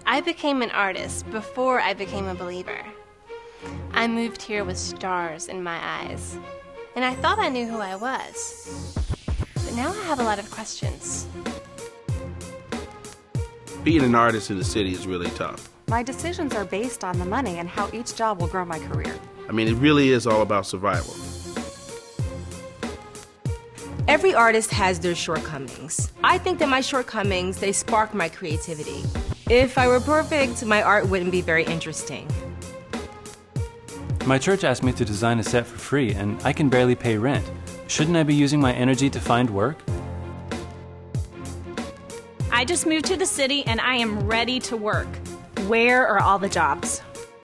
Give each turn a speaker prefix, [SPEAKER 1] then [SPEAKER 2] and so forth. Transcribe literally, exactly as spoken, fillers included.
[SPEAKER 1] I became an artist before I became a believer. I moved here with stars in my eyes, and I thought I knew who I was. But now I have a lot of questions.
[SPEAKER 2] Being an artist in the city is really tough.
[SPEAKER 3] My decisions are based on the money and how each job will grow my career.
[SPEAKER 2] I mean, it really is all about survival.
[SPEAKER 4] Every artist has their shortcomings. I think that my shortcomings, they spark my creativity. If I were perfect, my art wouldn't be very interesting.
[SPEAKER 5] My church asked me to design a set for free, and I can barely pay rent. Shouldn't I be using my energy to find work?
[SPEAKER 6] I just moved to the city and I am ready to work. Where are all the jobs?